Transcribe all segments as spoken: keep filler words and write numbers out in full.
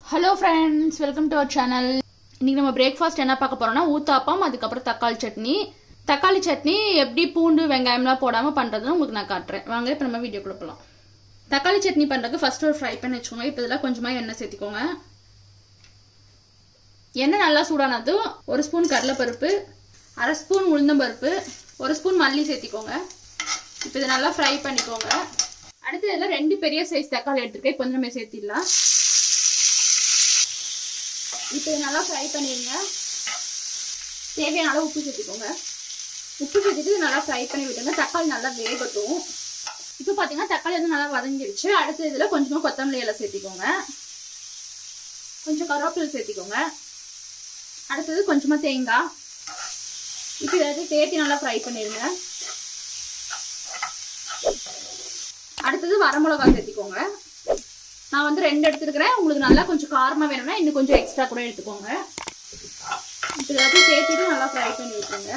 Hello friends, welcome to our channel. இன்னைக்கு நம்ம breakfast என்ன பார்க்க போறோம்னா ஊத்தாப்பம் அதுக்கு அப்புறம் தக்காளி சட்னி. தக்காளி சட்னி எப்படி பூண்டு வெங்காயம்லாம் போடாம பண்றதுன்னு உங்களுக்கு நான் காட்றேன். வாங்க இப்போ நம்ம வீடியோக்குள்ள போலாம். தக்காளி சட்னி பண்றதுக்கு ஃபர்ஸ்ட் ஒரு ஃப்ரை pan வெச்சுக்கோங்க. இப்போ இதெல்லாம் கொஞ்சமா எண்ணெய் சேர்த்திக்கோங்க. எண்ணெய் நல்லா சூடானதும் ஒரு ஸ்பூன் கடலைப்பருப்பு, அரை ஸ்பூன் உளுந்தம்பருப்பு, ஒரு ஸ்பூன் மல்லி சேர்த்திக்கோங்க. இப்போ இத நல்லா ஃப்ரை பண்ணிக்கோங்க. அடுத்து இதெல்லாம் ரெண்டு பெரிய சைஸ் தக்காளி எடுத்துக்கே இப்போ நம்ம சேர்த்திடலாம். இப்போ நல்லா ஃப்ரை பண்ணிடுங்க. தேவையான அளவு உப்பு சேர்த்துக்கோங்க. உப்பு சேர்த்துட்டு நல்லா ஃப்ரை பண்ணி விட்டுங்க. தக்காளி நல்லா வேகட்டும். இப்போ பார்த்தீங்கன்னா தக்காளி வந்து நல்லா வதங்கிடுச்சு. அடுத்து இதில் கொஞ்சமாக கொத்தமல்லி இலை சேர்த்திக்கோங்க. கொஞ்சம் கருவேப்பிலை சேர்த்திக்கோங்க. அடுத்தது கொஞ்சமாக தேங்காய். இப்போ இதை சேர்த்து நல்லா ஃப்ரை பண்ணிடுங்க. அடுத்தது வரமிளகாய் சேர்த்திக்கோங்க. நான் வந்து ரெண்டு எடுத்துக்கிறேன். உங்களுக்கு நல்லா கொஞ்சம் காரமாக வேணும்னா இன்னும் கொஞ்சம் எக்ஸ்ட்ரா கூட எடுத்துக்கோங்க. இப்போ எல்லாத்தையும் சேர்த்துட்டு நல்லா ஃப்ரை பண்ணி விட்டுருங்க.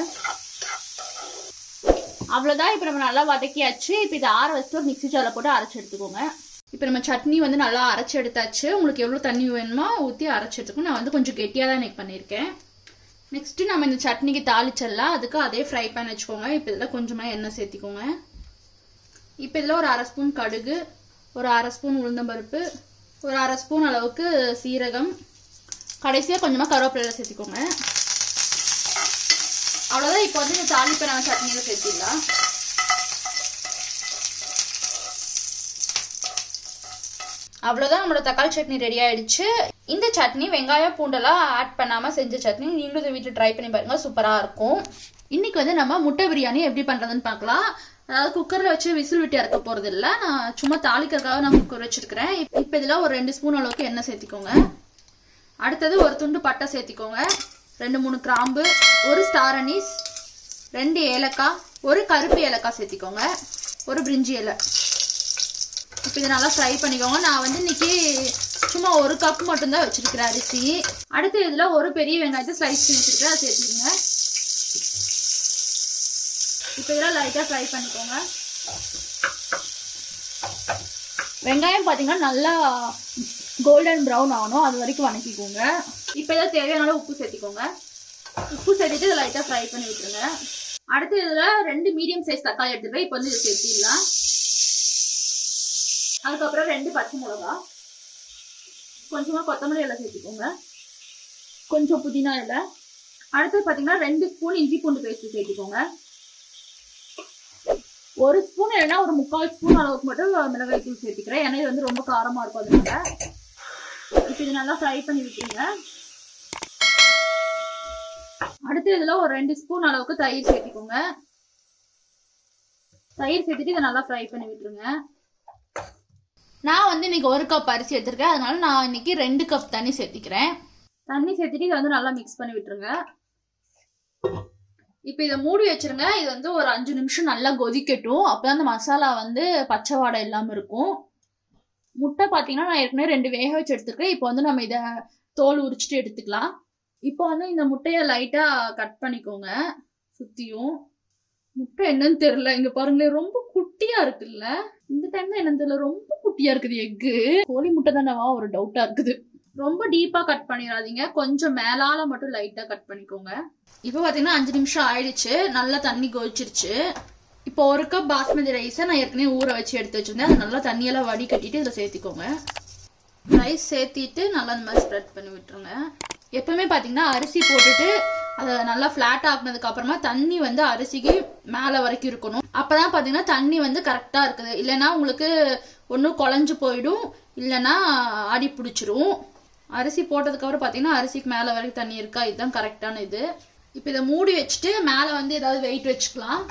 அவ்வளோதான். இப்போ நம்ம நல்லா வதக்கியாச்சு. இப்போ இதை ஆற வச்சுட்டு ஒரு மிக்ஸி ஜாரில் போட்டு அரைச்சி எடுத்துக்கோங்க. இப்போ நம்ம சட்னி வந்து நல்லா அரைச்சி எடுத்தாச்சு. உங்களுக்கு எவ்வளோ தண்ணி வேணுமோ ஊற்றி அரைச்சி எடுத்துக்கோங்க. நான் வந்து கொஞ்சம் கெட்டியாக தான் எனக்கு பண்ணியிருக்கேன். நெக்ஸ்ட்டு நம்ம இந்த சட்னிக்கு தாளிச்சிடலாம். அதுக்கு அதே ஃப்ரை பண்ணி வச்சுக்கோங்க. இப்போ இதில் கொஞ்சமாக எண்ணெய் சேர்த்திக்கோங்க. இப்போ இதில் ஒரு அரை ஸ்பூன் கடுகு, ஒரு அரை ஸ்பூன் உளுந்தம்பருப்பு, ஒரு அரை ஸ்பூன் அளவுக்கு சீரகம், கடைசியாக கொஞ்சமாக கருவேப்பிலை சேர்த்திக்கோங்க. அவ்வளோதான். இப்போ வந்து இந்த தாளிப்பான சட்னியில் சேர்த்திடலாம். அவ்வளோதான், நம்மளோட தக்காளி சட்னி ரெடி ஆயிடுச்சு. இந்த சட்னி வெங்காயம் பூண்டெல்லாம் ஆட் பண்ணாமல் செஞ்ச சட்னி. நீங்களும் இதை வீட்டில் ட்ரை பண்ணி பாருங்க, சூப்பராக இருக்கும். இன்னைக்கு வந்து நம்ம முட்டை பிரியாணி எப்படி பண்ணுறதுன்னு பார்க்கலாம். அதாவது குக்கரில் வச்சு விசில் விட்டு இறக்க போகிறது இல்லை. நான் சும்மா தாளிக்கிறதுக்காக நான் குக்கர் வச்சுருக்கிறேன். இப்போ இதில் ஒரு ரெண்டு ஸ்பூன் அளவுக்கு எண்ணெய் சேர்த்திக்கோங்க. அடுத்தது ஒரு துண்டு பட்டை சேர்த்திக்கோங்க. ரெண்டு மூணு கிராம்பு, ஒரு ஸ்டார் அனீஸ், ரெண்டு ஏலக்காய், ஒரு கருப்பு ஏலக்காய் சேர்த்திக்கோங்க, ஒரு பிரிஞ்சி இலை. இப்போ இதை நல்லா ஃப்ரை பண்ணிக்கோங்க. நான் வந்து இன்னைக்கு சும்மா ஒரு கப் மட்டும்தான் வச்சுருக்கிறேன் அரிசி. அடுத்து இதில் ஒரு பெரிய வெங்காயத்தை ஸ்லைஸ் பண்ணி வச்சுருக்கேன், அதை சேர்த்துக்கோங்க. இப்போ இதெல்லாம் லைட்டாக ஃப்ரை பண்ணிக்கோங்க. வெங்காயம் பார்த்தீங்கன்னா நல்லா கோல்டன் ப்ரௌன் ஆகணும், அது வரைக்கும் வதக்கிக்கோங்க. இப்போ இதில் தேவையான உப்பு சேர்த்திக்கோங்க. உப்பு சேர்த்துட்டு இதை லைட்டாக ஃப்ரை பண்ணி விட்டுருங்க. அடுத்து இதில் ரெண்டு மீடியம் சைஸ் தக்காளி எடுத்துக்கிறேன். இப்போ வந்து இதை சேர்த்திடலாம். அதுக்கப்புறம் ரெண்டு பச்சை மிளகா, கொஞ்சமாக கொத்தமல்லி இலை சேர்த்திக்கோங்க, கொஞ்சம் புதினா இலை. அடுத்து பார்த்தீங்கன்னா ரெண்டு ஸ்பூன் இஞ்சி பூண்டு பேஸ்ட் சேர்த்திக்கோங்க. ஒரு ஸ்பூன் இல்லைன்னா ஒரு முக்கால் ஸ்பூன் அளவுக்கு மட்டும் மிளகாய் தூள் சேர்த்துக்கிறேன். ஏன்னா இது வந்து ரொம்ப காரமாக இருக்கும் அதனால. இப்போ இது நல்லா ஃப்ரை பண்ணி விட்டுருங்க. அடுத்து இதில் ஒரு ரெண்டு ஸ்பூன் அளவுக்கு தயிர் சேர்த்திக்கோங்க. தயிர் சேர்த்துட்டு இதை நல்லா ஃப்ரை பண்ணி விட்டுருங்க. நான் வந்து இன்னைக்கு ஒரு கப் அரிசி எடுத்திருக்கேன், அதனால நான் இன்னைக்கு ரெண்டு கப் தண்ணி சேர்த்திக்கிறேன். தண்ணி சேர்த்துட்டு இதை வந்து நல்லா மிக்ஸ் பண்ணி விட்டுருங்க. இப்போ இதை மூடி வச்சிருங்க. இது வந்து ஒரு அஞ்சு நிமிஷம் நல்லா கொதிக்கட்டும். அப்போதான் அந்த மசாலா வந்து பச்சை வாடை இல்லாமல் இருக்கும். முட்டை பார்த்தீங்கன்னா நான் ஏற்கனவே ரெண்டு வேக வச்சு எடுத்துருக்கேன். இப்போ வந்து நம்ம இதை தோல் உரிச்சிட்டு எடுத்துக்கலாம். இப்போ வந்து இந்த முட்டையை லைட்டாக கட் பண்ணிக்கோங்க சுற்றியும். முட்டை என்னன்னு தெரியல, இங்கே பாருங்களேன் ரொம்ப குட்டியாக இருக்குல்ல. இந்த டைம் தான் என்னன்னு தெரியல, ரொம்ப குட்டியாக இருக்குது எக்கு. கோழி முட்டை தானேவா ஒரு டவுட்டாக இருக்குது. ரொம்ப டீப்பாக கட் பண்ணிடாதீங்க, கொஞ்சம் மேலால மட்டும் லைட்டாக கட் பண்ணிக்கோங்க. இப்போ பார்த்தீங்கன்னா அஞ்சு நிமிஷம் ஆயிடுச்சு. நல்லா தண்ணி கொதிச்சிருச்சு. இப்போ ஒரு கப் பாஸ்மதி ரைஸை நான் ஏற்கனவே ஊற வச்சு எடுத்து வச்சிருந்தேன். அது நல்லா தண்ணியெல்லாம் வடி கட்டிட்டு இதில் சேர்த்திக்கோங்க. ரைஸ் சேர்த்திட்டு நல்லா இந்த மாதிரி ஸ்ப்ரெட் பண்ணி விட்டுருங்க. எப்பவுமே பார்த்தீங்கன்னா அரிசி போட்டுட்டு அதை நல்லா ஃப்ளாட் ஆக்குனதுக்கு அப்புறமா தண்ணி வந்து அரிசிக்கு மேலே வரைக்கும் இருக்கணும். அப்போதான் பார்த்தீங்கன்னா தண்ணி வந்து கரெக்டாக இருக்குது. இல்லைன்னா உங்களுக்கு ஒன்றும் குழஞ்சு போயிடும், இல்லைன்னா அடி பிடிச்சிரும். அரிசி போட்டதுக்கப்புறம் பார்த்தீங்கன்னா அரிசிக்கு மேலே வரைக்கும் தண்ணி இருக்கா, இதுதான் கரெக்டான இது. இப்போ இதை மூடி வச்சுட்டு மேலே வந்து ஏதாவது வெயிட் வச்சுக்கலாம்.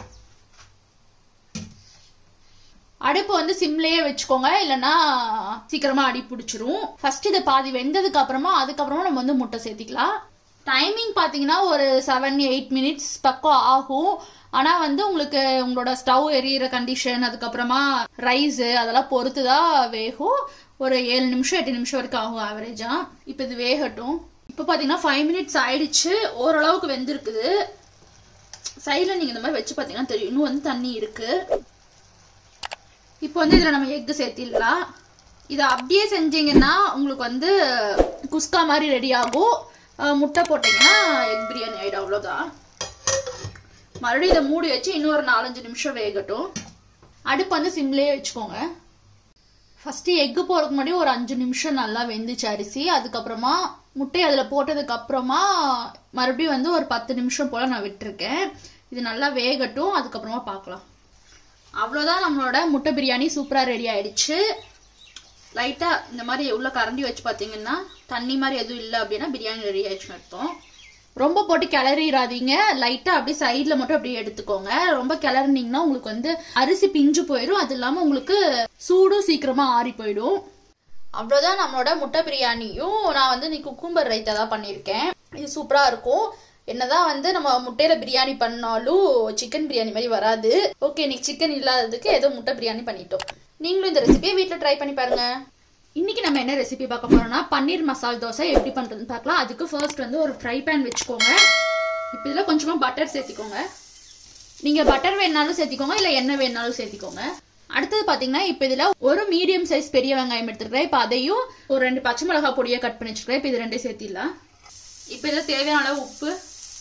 அடுப்பு வந்து சிம்லேயே வச்சுக்கோங்க, இல்லைன்னா சீக்கிரமா அடி பிடிச்சிரும். ஃபர்ஸ்ட் இதை பாதி வெந்ததுக்கு அப்புறமா அதுக்கப்புறமா நம்ம வந்து முட்டை சேர்த்திக்கலாம். டைமிங் பார்த்தீங்கன்னா ஒரு செவன் எயிட் மினிட்ஸ் பக்கம் ஆகும். ஆனால் வந்து உங்களுக்கு உங்களோட ஸ்டவ் எரியிற கண்டிஷன், அதுக்கப்புறமா ரைஸு அதெல்லாம் பொறுத்து தான் வேகும். ஒரு ஏழு நிமிஷம் எட்டு நிமிஷம் வரைக்கும் ஆகும் ஆவரேஜா. இப்போ இது வேகட்டும். இப்போ பார்த்தீங்கன்னா ஃபைவ் மினிட்ஸ் ஆயிடுச்சு. ஓரளவுக்கு வெந்திருக்குது. சைடில் நீங்கள் இந்த மாதிரி வச்சு பார்த்தீங்கன்னா தெரியும் இன்னும் வந்து தண்ணி இருக்கு. இப்போ வந்து இதில் நம்ம எக்கு சேர்த்திடலாம். இதை அப்படியே செஞ்சீங்கன்னா உங்களுக்கு வந்து குஸ்கா மாதிரி ரெடி ஆகும். முட்டை போட்டிங்கன்னா எக் பிரியாணி ஆகிடும். அவ்வளோதான். மறுபடியும் இதை மூடி வச்சு இன்னொரு நாலஞ்சு நிமிஷம் வேகட்டும். அடுப்பு வந்து சிம்லேயே வச்சுக்கோங்க. ஃபஸ்ட்டு எக்கு போடுறதுக்கு முன்னாடி ஒரு அஞ்சு நிமிஷம் நல்லா வெந்துச்சு அரிசி. அதுக்கப்புறமா முட்டை அதில் போட்டதுக்கு அப்புறமா மறுபடியும் வந்து ஒரு பத்து நிமிஷம் போல் நான் விட்டுருக்கேன். இது நல்லா வேகட்டும், அதுக்கப்புறமா பார்க்கலாம். அவ்வளோதான், நம்மளோட முட்டை பிரியாணி சூப்பராக ரெடி ஆயிடுச்சு. லைட்டாக இந்த மாதிரி உள்ள கரண்டி வச்சு பார்த்தீங்கன்னா தண்ணி மாதிரி எதுவும் இல்லை அப்படின்னா பிரியாணி ரெடி ஆயிடுச்சுன்னு அர்த்தம். ரொம்ப போட்டு கிளறிடாதீங்க, லைட்டாக அப்படியே சைடில் மட்டும் அப்படியே எடுத்துக்கோங்க. ரொம்ப கிளறினீங்கன்னா உங்களுக்கு வந்து அரிசி பிஞ்சு போயிடும். அது இல்லாமல் உங்களுக்கு சூடும் சீக்கிரமாக ஆறி போயிடும். அவ்வளோதான், நம்மளோட முட்டை பிரியாணியும் நான் வந்து நீ குக்கும்பர் ரைத்தா தான் பண்ணியிருக்கேன். இது சூப்பராக இருக்கும். என்னதான் வந்து நம்ம முட்டையில பிரியாணி பண்ணாலும் சிக்கன் பிரியாணி மாதிரி வராது. ஓகே, இன்னைக்கு சிக்கன் இல்லாததுக்கு ஏதோ முட்டை பிரியாணி பண்ணிட்டோம். நீங்களும் இந்த ரெசிபியை வீட்டில் ட்ரை பண்ணி பாருங்க. இன்னைக்கு நம்ம என்ன ரெசிபி பார்க்க போறோம்னா பன்னீர் மசால் தோசை எப்படி பண்றதுன்னு பார்க்கலாம். அதுக்கு ஃபர்ஸ்ட் வந்து ஒரு ஃப்ரை பேன் வச்சுக்கோங்க. இப்போ இதில் கொஞ்சமா பட்டர் சேர்த்திக்கோங்க. நீங்க பட்டர் வேணாலும் சேர்த்திக்கோங்க, இல்லை எண்ணெய் வேணாலும் சேர்த்திக்கோங்க. அடுத்தது பார்த்தீங்கன்னா இப்போ இதில் ஒரு மீடியம் சைஸ் பெரிய வெங்காயம் எடுத்துருக்கேன். இப்போ அதையும் ஒரு ரெண்டு பச்சை மிளகாய் பொடியை கட் பண்ணி வச்சுருக்கேன். இப்போ இது ரெண்டே சேர்த்திடலாம். இப்போ இதில் தேவையான அளவு உப்பு,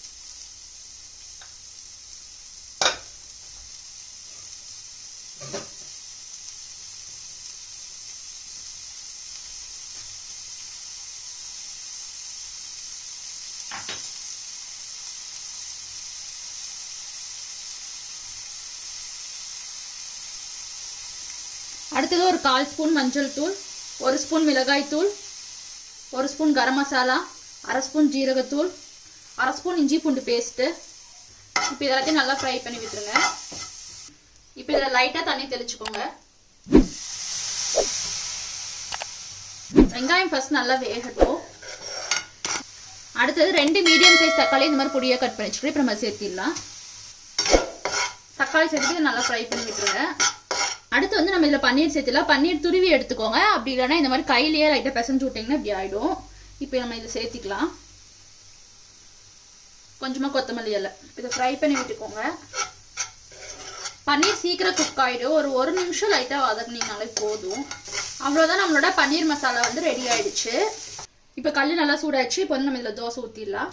அடுத்தது ஒரு கால் ஸ்பூன் மஞ்சள் தூள், ஒரு ஸ்பூன் மிளகாய் தூள், ஒரு ஸ்பூன் கரம் மசாலா, அரை ஸ்பூன் ஜீரகத்தூள், அரை ஸ்பூன் இஞ்சி பூண்டு பேஸ்ட்டு. இப்போ இதெல்லாத்தையும் நல்லா ஃப்ரை பண்ணி விட்டுருங்க. இப்போ இதில் லைட்டாக தண்ணி தெளிச்சுக்கோங்க. வெங்காயம் ஃபர்ஸ்ட் நல்லா வேகட்டும். அடுத்தது ரெண்டு மீடியம் சைஸ் தக்காளி இந்த மாதிரி பொடியாக கட் பண்ணி வச்சுக்கிறேன். இப்போ நம்ம சேர்த்திடலாம். தக்காளி சேர்த்துட்டு நல்லா ஃப்ரை பண்ணி விட்டுருங்க. அடுத்து வந்து நம்ம இதில் பன்னீர் சேர்த்துலாம். பன்னீர் துருவி எடுத்துக்கோங்க. அப்படி இல்லைன்னா இந்த மாதிரி கையிலேயே லைட்டாக பிசைஞ்சு விட்டிங்கன்னா இப்படி ஆகிடும். இப்போ நம்ம இதை சேர்த்திக்கலாம். கொஞ்சமாக கொத்தமல்லி இலை இதை ஃப்ரை பண்ணி விட்டுக்கோங்க. பன்னீர் சீக்கிரம் குக் ஆகிடும். ஒரு ஒரு நிமிஷம் லைட்டாக வதக்குனீங்கனாலே போதும். அவ்வளோதான், நம்மளோட பன்னீர் மசாலா வந்து ரெடி ஆயிடுச்சு. இப்போ கல் நல்லா சூடாச்சு. இப்போ வந்து நம்ம இதில் தோசை ஊற்றிடலாம்.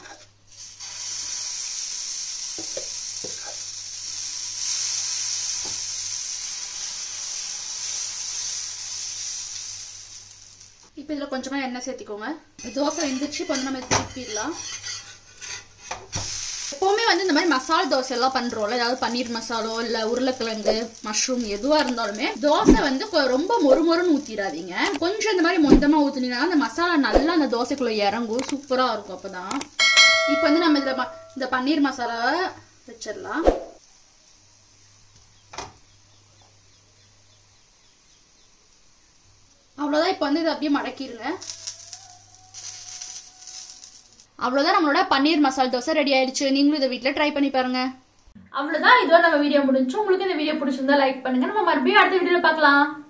இப்போ இதில் கொஞ்சமாக எண்ணெய் சேர்த்திக்கோங்க. தோசை வெந்துச்சு. இப்போ வந்து நம்ம திருப்பிடலாம். எப்போவுமே வந்து இந்த மாதிரி மசால் தோசை எல்லாம் பண்ணுறோம்ல, ஏதாவது பன்னீர் மசாலோ இல்லை உருளைக்கிழங்கு மஷ்ரூம் எதுவாக இருந்தாலுமே தோசை வந்து ரொம்ப மொறு மொறுன்னு ஊற்றிடாதீங்க. கொஞ்சம் இந்த மாதிரி மொத்தமாக ஊற்றினீங்கன்னா அந்த மசாலா நல்லா அந்த தோசைக்குள்ளே இறங்கும். சூப்பராக இருக்கும். அப்போ தான் இப்போ வந்து நம்ம இதில் இந்த பன்னீர் மசாலாவை வச்சிடலாம். அவ்வளோதான். இப்போ வந்து இதை அப்படியே மடக்கிடுங்க. அவ்வளோதான், நம்மளோட பன்னீர் மசால் தோசை ரெடி ஆயிடுச்சு. நீங்களும் இதை வீட்டில் ட்ரை பண்ணி பாருங்க. அவ்வளோதான், இதோட நம்ம வீடியோ முடிஞ்சு. உங்களுக்கு இந்த வீடியோ பிடிச்சிருந்தா லைக் பண்ணுங்க. நம்ம மறுபடியும் அடுத்த வீடியோவில் பார்க்கலாம்.